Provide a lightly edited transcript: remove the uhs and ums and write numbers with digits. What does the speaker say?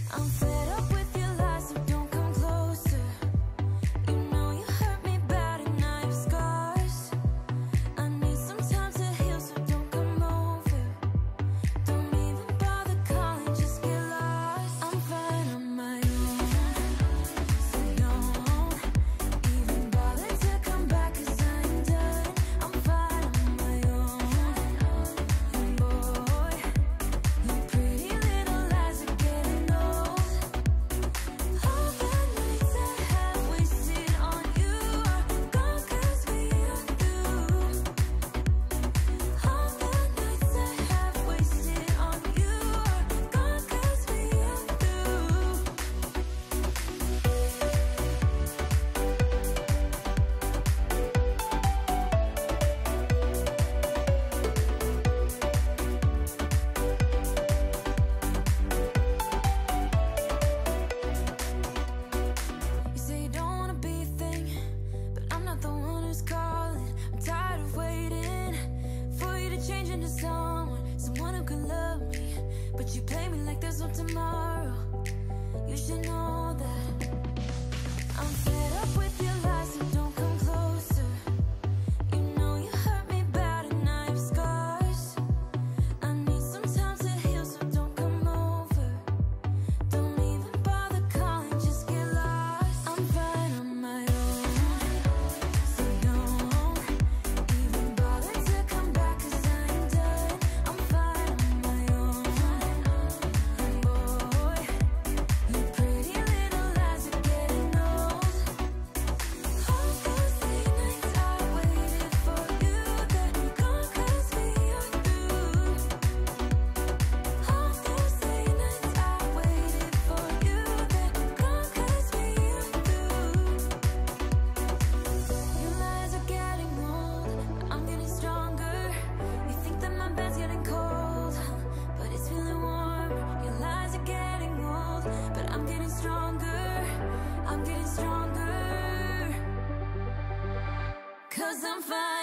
I'm fed up with your lies, so don't come closer. You know you hurt me bad and I have scars. I need some time to heal, so don't come over. Don't even bother calling, just get lost. I'm fine on my own, so don't even bother to come back, 'cause I'm done. I'm fine on my own. And boy, your pretty little lies are getting old. All the nights I have wasted on you are gone, 'cause we are through. All the nights I have wasted on you are gone, 'cause we are through. You say you don't wanna be a thing, but I'm not the one who's calling. I'm tired of waiting for you to change into someone who can love me. But you play me like there's no tomorrow. You should know that. I'm fed up with your lies, so don't come closer. You know you hurt me bad and I have scars. I need some time to heal, so don't come over. Don't even bother calling, just get lost. I'm fine on my own, so don't even bother to come back, 'cause I'm done. I'm fine on my own. And boy, your pretty little lies are getting old. All those late nights I waited for you, they're gone, 'cause we are through. All those late nights I waited for you, they're gone, 'cause we are through. Your lies are getting old, but I'm getting stronger. You think that my bed's getting cold, but it's feeling warm. Your lies are getting old, but I'm getting stronger. I'm getting stronger, 'cause I'm fine.